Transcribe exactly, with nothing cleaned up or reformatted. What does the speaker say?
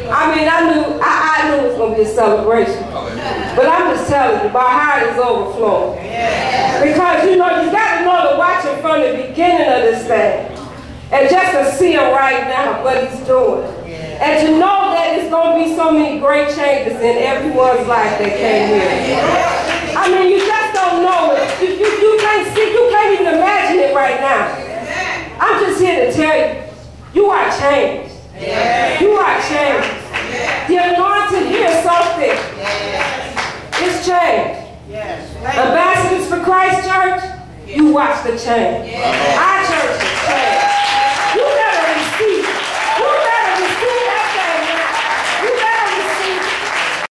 I mean, I knew, I, I knew it was going to be a celebration. But I'm just telling you, my heart is overflowing. Because, you know, you got to know to watch him from the beginning of this thing. And just to see him right now, what he's doing. And to know that there's going to be so many great changes in everyone's life that came here. I mean, you just don't know it. You, you, you can't see, you can't even imagine it right now. I'm just here to tell you, you are changed. You are changed. The anointing here is so thick. It's changed. Ambassadors for Christ Church, you watch the change. I